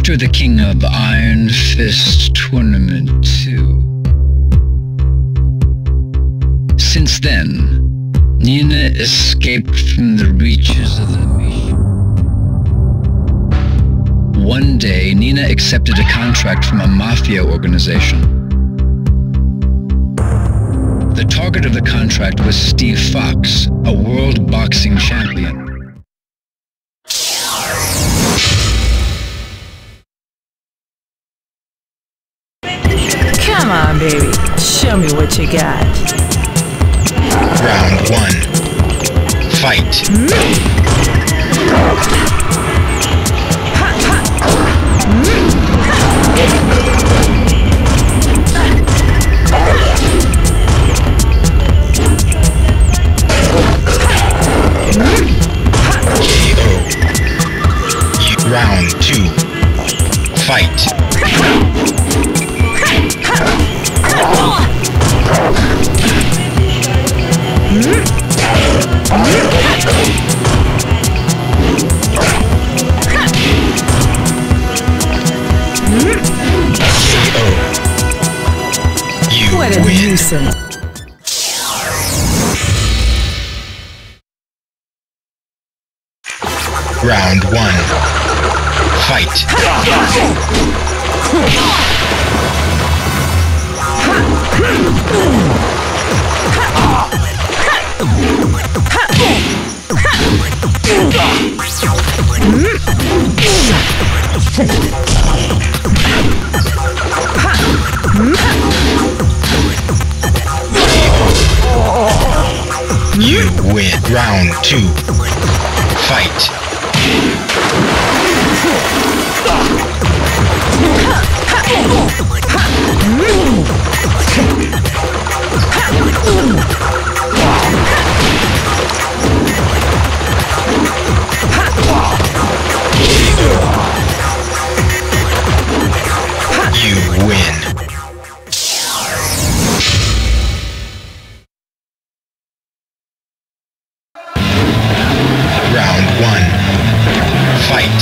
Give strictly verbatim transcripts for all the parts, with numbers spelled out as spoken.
After the King of Iron Fist Tournament two. Since then, Nina escaped from the reaches of the beast. One day, Nina accepted a contract from a mafia organization. The target of the contract was Steve Fox, a world boxing champion. Come on, baby. Show me what you got. Round one. Fight. K O. Round two. Fight. What a nuisance. Round one. Fight. You win. Round two. Fight. You win. Round one. Fight.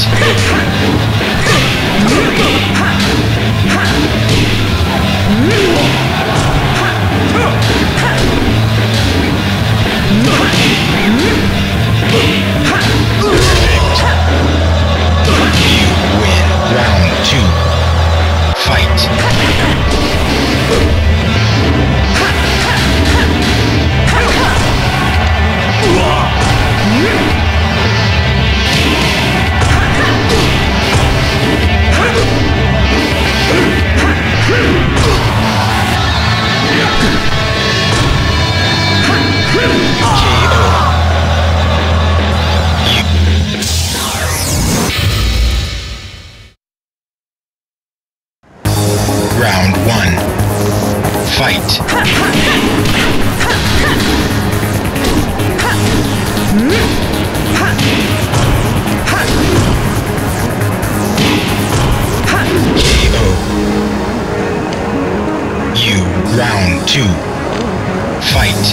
You win. Round two. Fight. Round one. Fight. K O. You. Round two. Fight.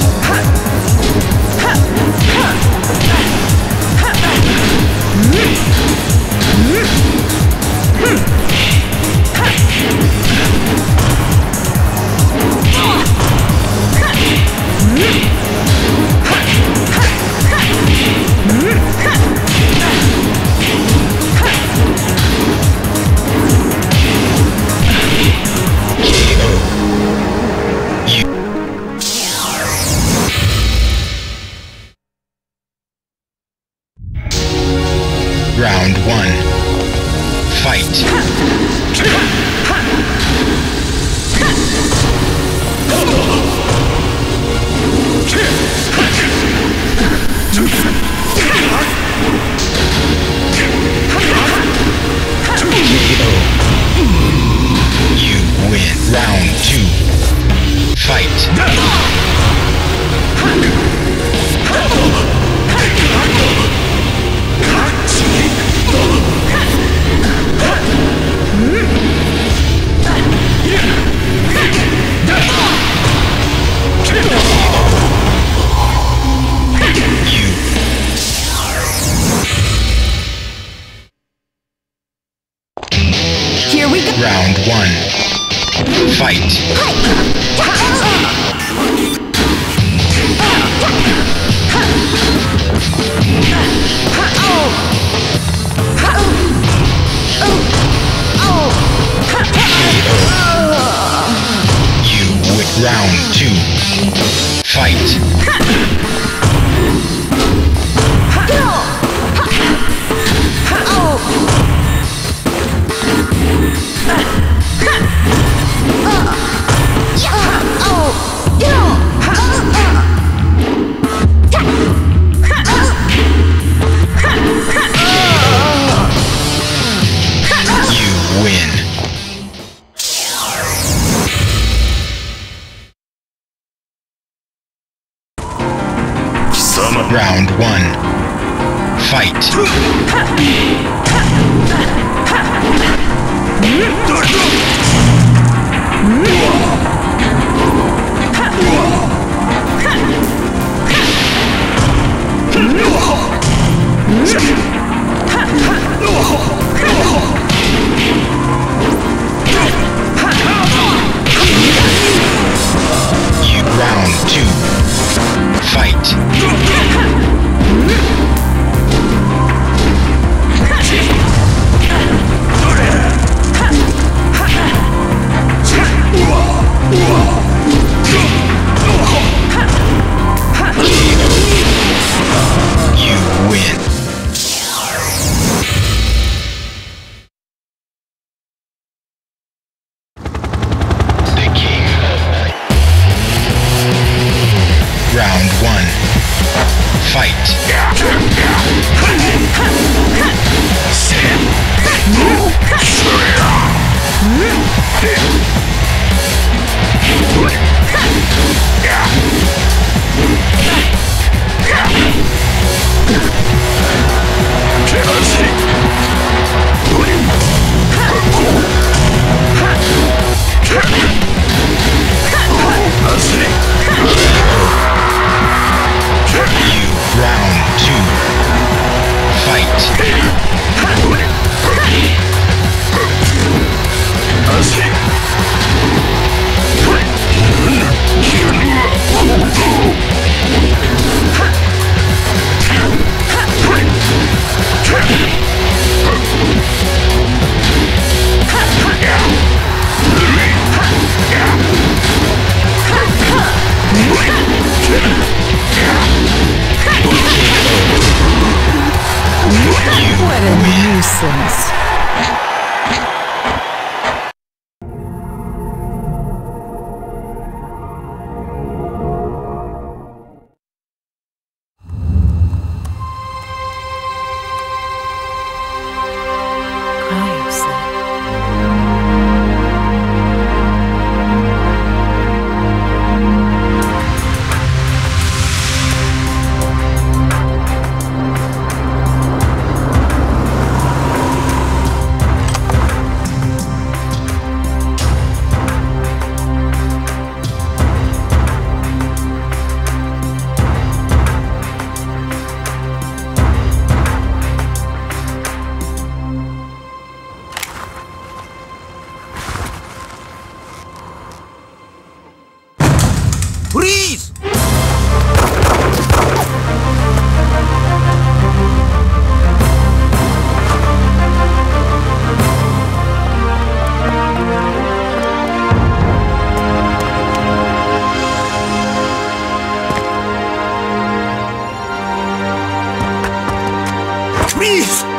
Round one. Fight. You win. Round two. Fight. Round two. Fight. You win. Round one. Fight. You round two. Fight. Round one. Fight. Round two. Fight. What a nuisance. Freeze! Freeze!